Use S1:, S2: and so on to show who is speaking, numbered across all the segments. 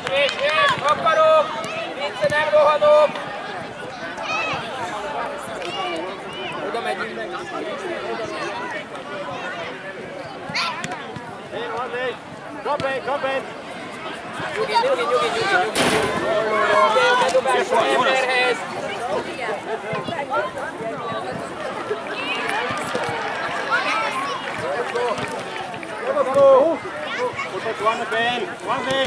S1: És, akarok! Nincs, nem rohanok! Oda megyünk meg!
S2: Kapj!
S1: Nyugi! Bedobás a emberhez!
S2: Put that one again. One way.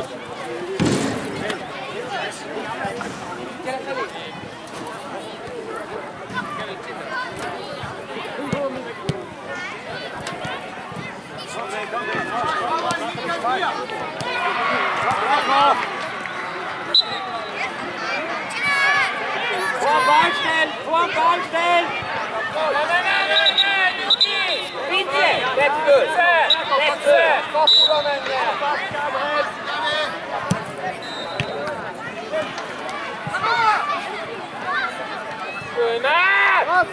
S2: Vor Ball stellen!
S1: Vitte! Let's go! Kapura menne! Fölmár!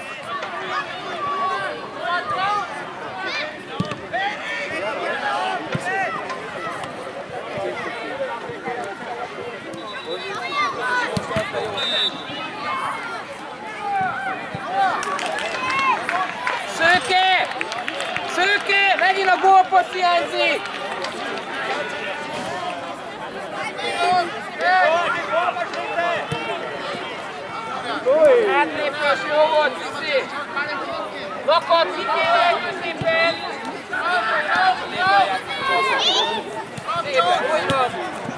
S1: Szőke! Megint a gólpassz hiányzik! Hátlépés jó volt, Viszi! Lakat, vigyél középen! Szépen, hogy van?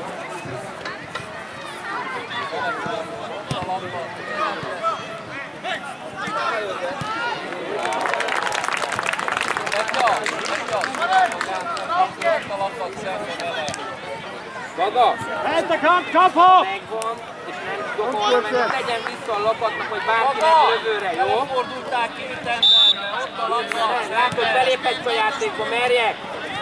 S1: Gaga!
S2: Ez a kapha!
S1: Megvan, és nem dobol, meg tegyen vissza a lapatnak, hogy bárkinek lövőre, jó?
S3: Nem fordulták ki Wittenbergbe, ott a labda.
S1: Látod, belép egy a játékba, merjek!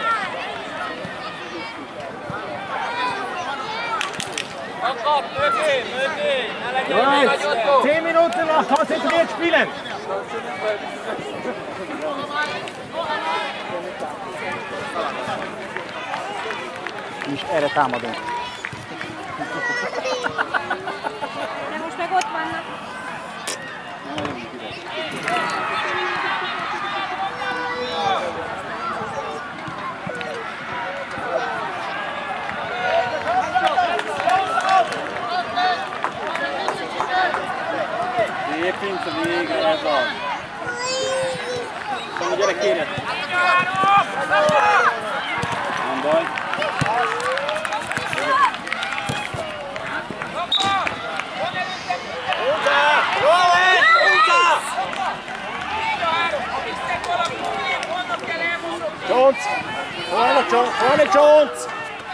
S3: Akad, mögé, ne legyen még
S2: Right. 10 Minuten noch, konzentriert spielen! Most erre támadunk.
S4: De most meg ott vannak.
S2: Lépjünk a végre, ez az. Szóval gyerek, kérjed! Nem baj. Jones! Vorne Jones!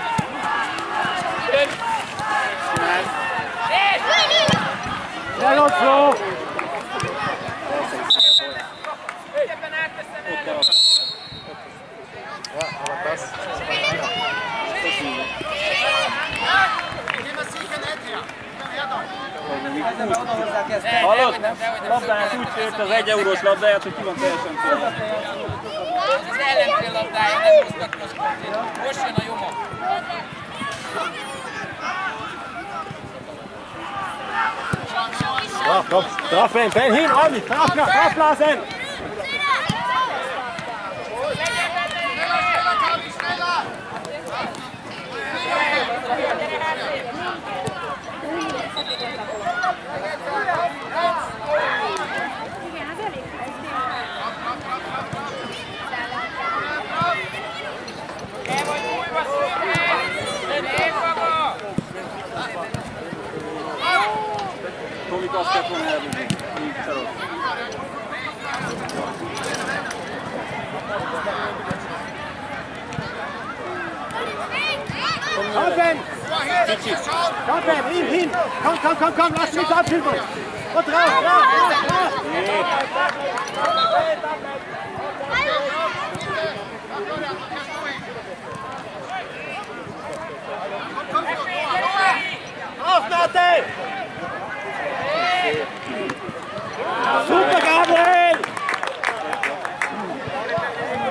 S2: Schnell und Flo! Ja, aber das... Hallod? Labdáját úgy tört az 1 eurós labdáját, hogy ki van teljesen tőle.
S1: Ez az ellenfél labdája, nem hoztak most. Most jön a Joma.
S2: Ja, komm, drauf, Ben hin, ordentlich, drauf lassen! Tomik azt kellett volna elbúzni, így szarod. Kampen! Kampen, hin! Komm, lass mich abschütteln! Und drauf! Drauf, Nate! Super, Gabriel!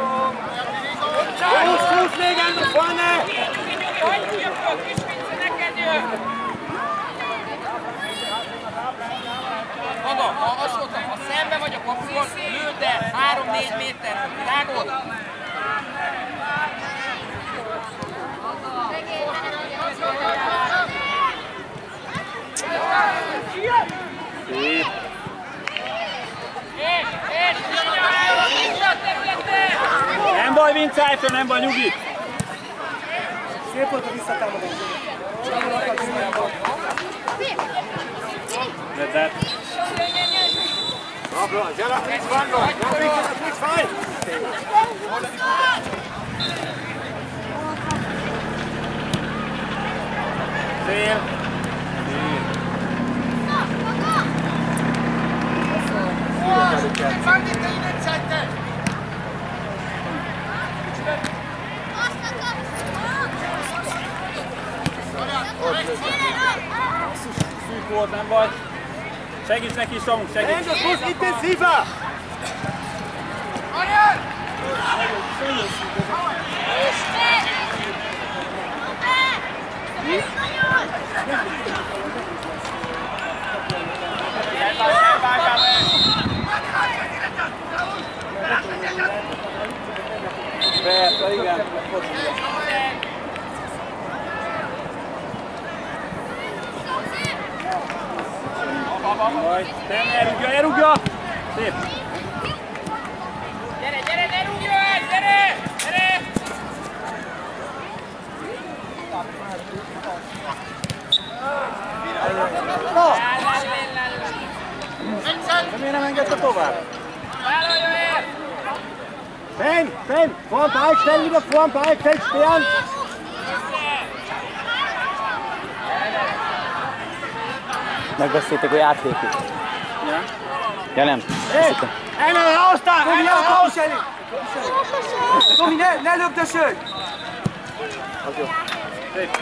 S2: Fuß legen nach vorne!
S1: Mondom, ha azt mondtam, ha szembe vagy a kapuhoz, lőd el 3-4 méter, rágod!
S2: Szép. Nem baj, Vincájfő, nem baj, nyugi!
S5: Szép volt a visszatámadás.
S2: Vedd.
S5: Bravo, Gerard, nichts Wandlung. Nichts fein.
S2: Szél. Szűk volt, nem baj. Segíts neki, Samu, segíts!
S5: Nein, das muss intensiver!
S2: Persze, igen. Majd, elrúgja! Szép!
S1: Gyere, ne rúgjon! Gyere!
S5: De miért nem engedte tovább?
S1: Vállalja el!
S5: Ben, vorm Ball, schnell wieder vorm Ball, fällt Stern!
S6: Megbeszéltek, hogy átlépjük.
S2: Ja?
S6: Ja nem.
S5: Hey, einer raus da! Einer raus! Tomi, ne lögdösödj!
S2: Szép!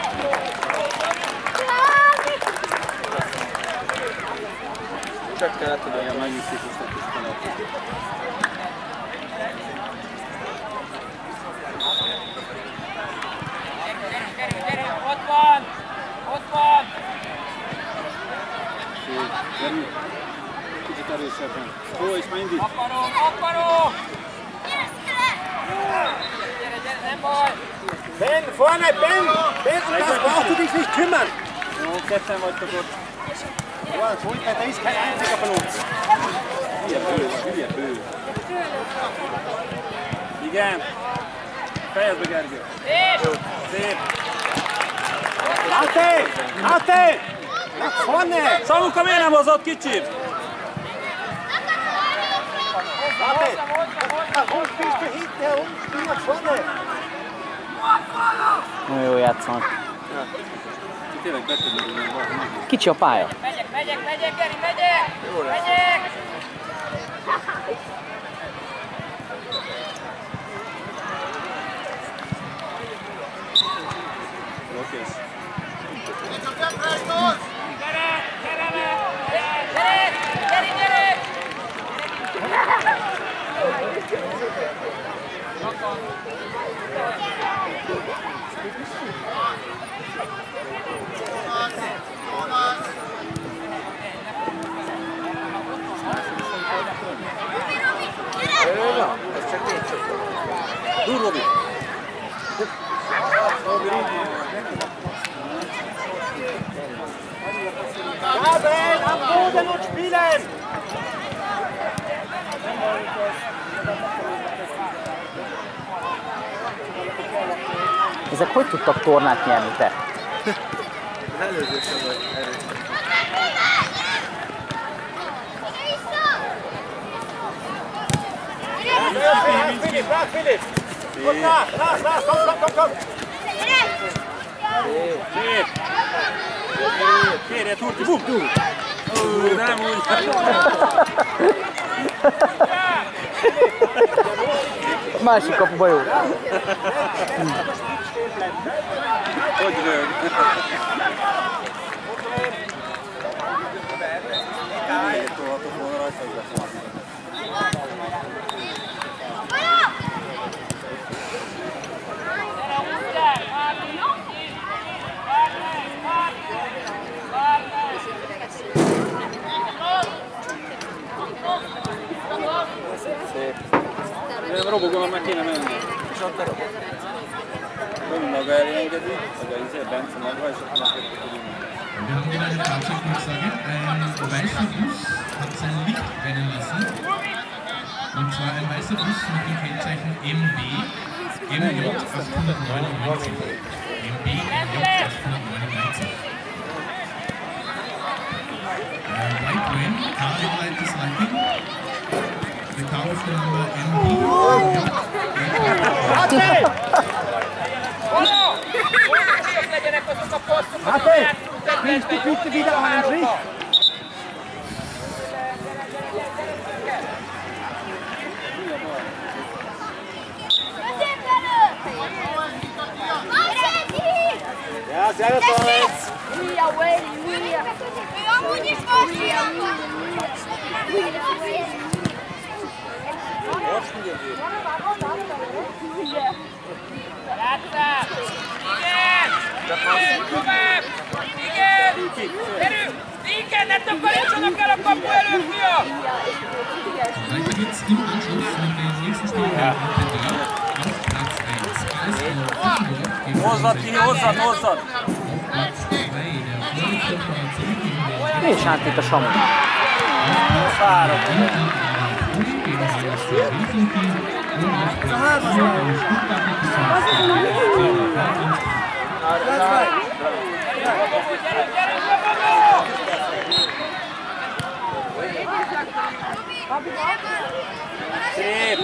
S2: Csak kellett, hogy olyan megnyiszik ezt a tisztelet.
S1: Gyere! Ott van!
S2: Szép, gyerünk! Kicsit erősebben. Hó, és már indít!
S1: Akarom! Gyere, nem baj!
S5: Ben, vorne, Ben! Ben, um das brauchst du dich nicht kümmern!
S2: Jó, ketten vagytok ott.
S5: Ja, so, da ist kein einziger von uns.
S2: Hülye bő. Igen. Fejezd be, Gergő. Szép.
S5: Ate! Nach vorne!
S2: Samuka, miért nem hozott kicsit?
S5: Warte! Warum spielst du hinten herum? Spiel nach vorne!
S6: Nagyon jól játszanak.
S2: Tényleg betudni, hogy valami.
S6: Kicsi a pálya.
S1: Megyek, Geri, megyek!
S2: Oké.
S1: Gyere!
S2: Dur, Robi.
S5: Gabriel, am Boden und spielen!
S6: Ezek hogy tudtak tornát nyerni, te?
S5: Előzősen vagy erős. Philipp! Und nach, komm!
S2: Szép. Kérje, Turki, bum! Nem úgy.
S6: Másik kapuba jó.
S2: Hogy rög. Tolhatok volna rajta, hogy lefordít. robogónak meg kéne menni.
S5: És ott a robot.
S2: Robi maga elé engedi, vagy a izé, Bence maga, és akkor megkezdjük tudni.
S7: Wir haben wieder eine Fahrzeugdurchsage. Ein weißer Bus hat sein Licht brennen lassen. Und zwar ein weißer Bus mit dem Kennzeichen MB MJ 899. MB MJ 899. White Rain, car headlight is lighting. The car with the number MB MJ 899.
S5: Máté, nincs ki videó, Henry. Ja, sehr gut.
S4: Mia, Wayne, Mia. Amúgy is van Mia.
S1: Látszál! Igen! Igen! Tovább! Igen! Gyerünk! Igen, ne takarítsanak el a kapu előtt, fia!
S7: Weiter geht's im Anschluss mit den nächsten Spielern auf Platz 1. Geisler Offenburg gegen
S2: Hozzad ki, hozzad, hozzad!
S7: auf Platz 2 der Floridsdorfer Zurück gegen den
S6: Nincs hát itt a Samu.
S2: Fáradt.
S7: gegen den SC Helsinki und auf Platz 4 der Stuttgarter Gesundheit.
S2: Szép!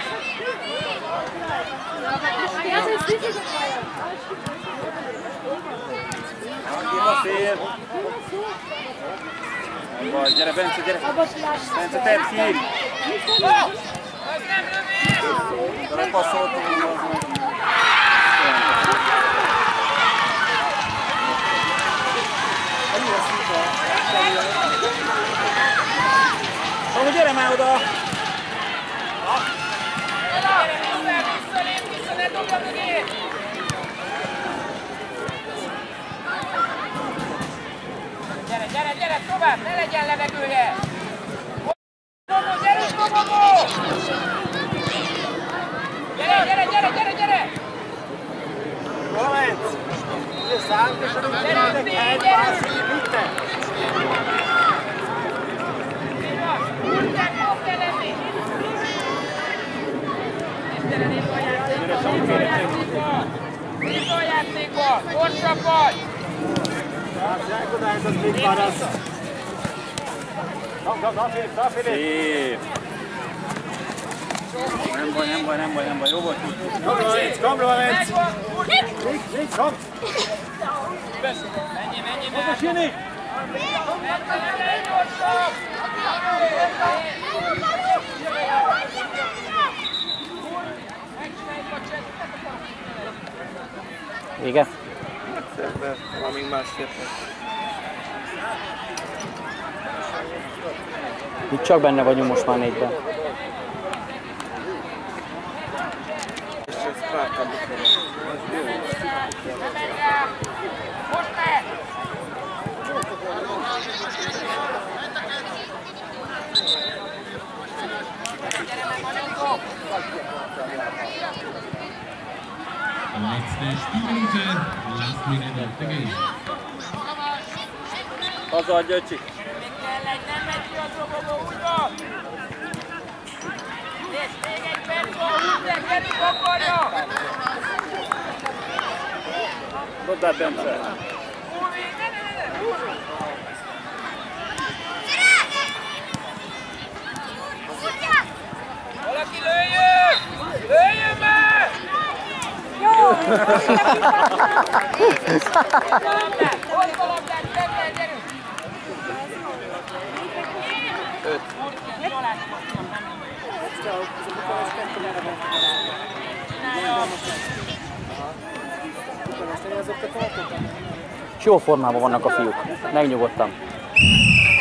S2: Annyira fél! Nem baj, gyere Bence, gyere! Bence, tedd ki!
S1: Az nem lövi!
S2: De lepasszoltunk volna. Samu, gyere már oda!
S1: Vissza, ne dobja mögé! Gyere, gyere, gyere, tovább, ne legyen levegője! Dobó, gyerünk, dobogó! Gyere, gyere, gyere, gyere, gyere!
S5: Moment! Wir sagen, wir schon
S1: Gyerünk, gyerünk, gyerünk!
S5: Bitte!
S1: Úgy kell lenni! Istenem, itt a játékban! Itt a játékban! Gyorsabb vagy!
S5: Sehr gut, das Ding war das. Komm, da Philipp.
S2: Szép! Nem baj, nem baj, nem baj, nem baj, jó volt.
S5: Komm, Lorenz. Links, komm.
S1: Menj,
S5: Was ist hier nicht?
S6: Vége?
S5: Szerintem valamint másképp.
S6: Itt csak benne vagyunk most már 4-ben.
S5: És ezt vártam.
S1: Most mehet!
S7: Letzte Spielminute, last minute of the game.
S2: Hazaadja, öcsi!
S1: Még kell egy, nem megy ki az robogó, úgy van! És még egy perc van, húzzák, gyerünk, akarja!
S2: Dodd át, Bence!
S1: Úrvi, ne, húzzuk! Valaki lőjön! Lőjön be!
S4: Jó!
S1: Hozd a labdát, szedben, gyerünk! 5.
S6: És jó formában vannak a fiúk. Megnyugodtam.